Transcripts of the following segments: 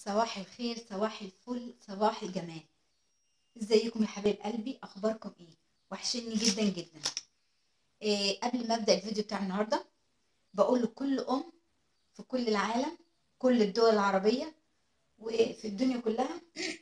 صباح الخير، صباح الفل، صباح الجمال. ازيكم يا حبايب قلبي؟ اخباركم ايه؟ وحشني جدا جدا. قبل ما ابدا الفيديو بتاع النهارده بقول لكل ام في كل العالم، كل الدول العربيه وفي الدنيا كلها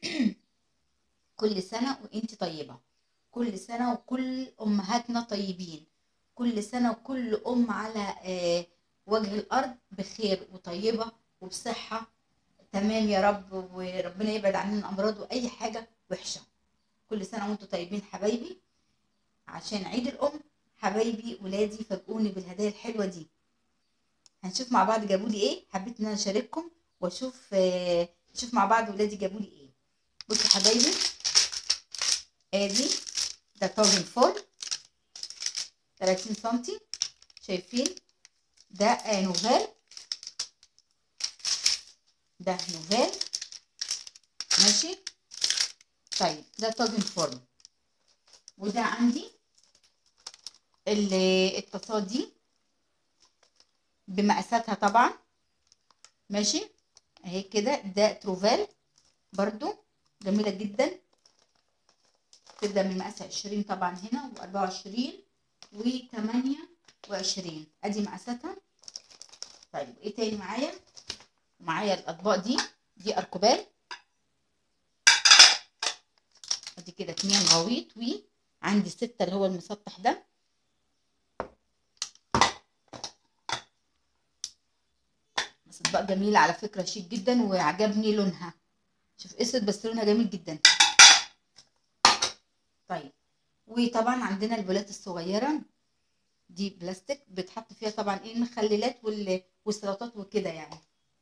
كل سنه وانت طيبه. كل سنه وكل امهاتنا طيبين. كل سنه وكل ام على وجه الارض بخير وطيبه وبصحه تمام يا رب، وربنا يبعد عننا الامراض واي حاجه وحشه. كل سنه وانتم طيبين حبايبي. عشان عيد الام حبايبي ولادي فاجئوني بالهدايا الحلوه دي. هنشوف مع بعض جابوا لي ايه. حبيت ان انا اشارككم واشوف نشوف مع بعض ولادي جابوا لي ايه. بصوا حبايبي، ادي ده طاجن فول 30 سنتي. شايفين ده نوفال. ده نوفال ماشي. طيب ده طاجن فرن. وده عندي الطاسات دي بمقاساتها طبعا ماشي اهي كده. ده تروفال برضو جميله جدا، تبدا من مقاس 20 طبعا هنا و24 و28 ادي مقاساتها. طيب ايه تاني معايا؟ معايا الاطباق دي اركوبال. ادي كده 2 غويط، وعندي 6 اللي هو المسطح ده. بس اطباق جميله على فكره، شيك جدا وعجبني لونها. شوف اسود بس لونها جميل جدا. طيب وطبعا عندنا البولات الصغيره دي بلاستيك بتحط فيها طبعا ايه المخللات والسلطات وكده يعني.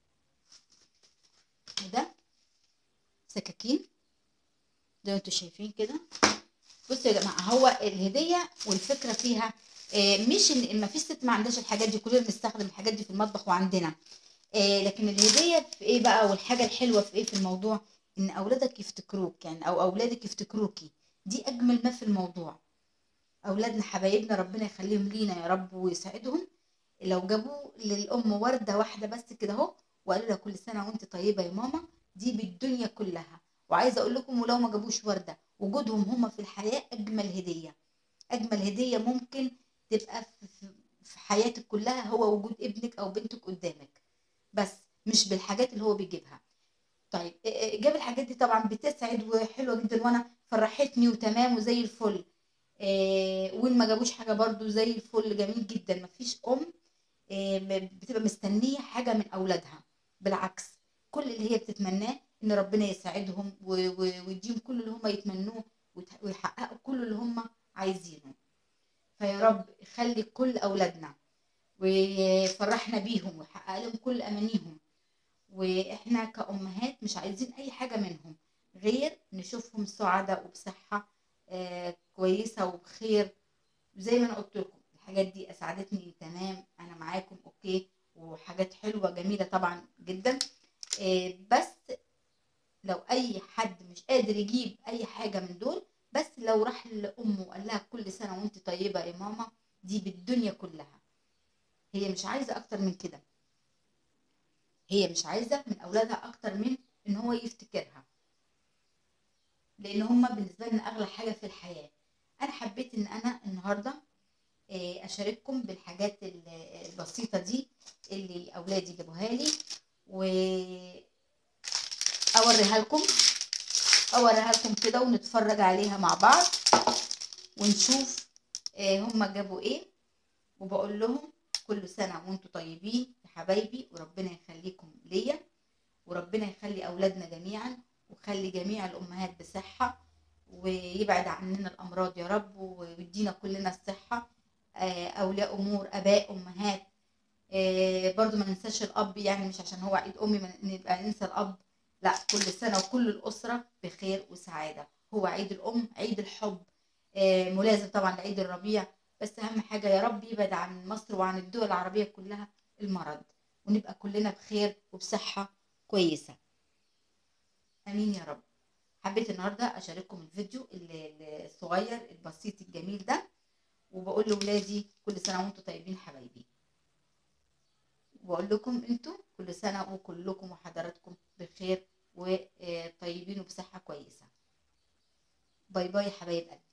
وده سكاكين زي ما انتوا شايفين كده. بصوا يا جماعه، هو الهديه والفكره فيها مش ان ما فيش ست ما عندهاش الحاجات دي، كلنا بنستخدم الحاجات دي في المطبخ وعندنا. لكن الهديه في ايه بقى؟ والحاجه الحلوه في ايه في الموضوع؟ ان اولادك يفتكروك يعني، او اولادك يفتكروكي. دي اجمل ما في الموضوع. اولادنا حبايبنا ربنا يخليهم لينا يا رب ويسعدهم. لو جابوا للام ورده واحده بس كده اهو، وقالوا لها كل سنه وانت طيبه يا ماما، دي بالدنيا كلها. وعايزه اقول لكم، ولو ما جابوش ورده، وجودهم هم في الحياه اجمل هديه. اجمل هديه ممكن تبقى في حياتك كلها هو وجود ابنك او بنتك قدامك، بس مش بالحاجات اللي هو بيجيبها. طيب جاب الحاجات دي طبعا بتسعد وحلوه جدا، وانا فرحتني وتمام وزي الفل. وان ما جابوش حاجه برضو زي الفل، جميل جدا. مفيش ام بتبقى مستنيه حاجه من اولادها. بالعكس، كل اللي هي بتتمناه ان ربنا يساعدهم ويديهم كل اللي هم يتمنوه، ويحققوا كل اللي هم عايزينه. فيا رب يخلي كل اولادنا ويفرحنا بيهم ويحقق لهم كل امانيهم. واحنا كأمهات مش عايزين اي حاجة منهم غير نشوفهم سعداء وبصحة كويسة وبخير. زي ما انا قلت لكم الحاجات دي اسعدتني تمام، انا معاكم اوكي. وحاجات حلوة جميلة طبعا جدا. بس لو اي حد مش قادر يجيب اي حاجة من دول، بس لو راح لامه وقال لها كل سنة وانت طيبة يا ماما، دي بالدنيا كلها. هي مش عايزة اكتر من كده. هي مش عايزة من اولادها اكتر من ان هو يفتكرها، لان هما بالنسبه لنا اغلى حاجه في الحياه. انا حبيت ان انا النهارده اشارككم بالحاجات البسيطه دي اللي اولادي جابوها لي، واوريها لكم. اوريها لكم كده ونتفرج عليها مع بعض ونشوف هما جابوا ايه. وبقول لهم كل سنه وانتم طيبين يا حبايبي، وربنا يخليكم ليا، وربنا يخلي اولادنا جميعا، ويخلي جميع الامهات بصحه، ويبعد عننا الامراض يا رب، ويدينا كلنا الصحه. اولياء امور، اباء، امهات. برضو ما ننساش الاب، يعني مش عشان هو عيد امي نبقى ننسى الاب. لا، كل سنه وكل الاسره بخير وسعاده. هو عيد الام عيد الحب، ملازم طبعا لعيد الربيع. بس اهم حاجه يا رب يبعد عن مصر وعن الدول العربيه كلها المرض، ونبقى كلنا بخير وبصحه كويسه. امين يا رب. حبيت النهارده اشارككم الفيديو الصغير البسيط الجميل ده، وبقول لاولادي كل سنه وانتم طيبين حبايبي. وبقول لكم انتم كل سنه وكلكم وحضراتكم بخير وطيبين وبصحة كويسة. باي باي يا حبايب قلبي.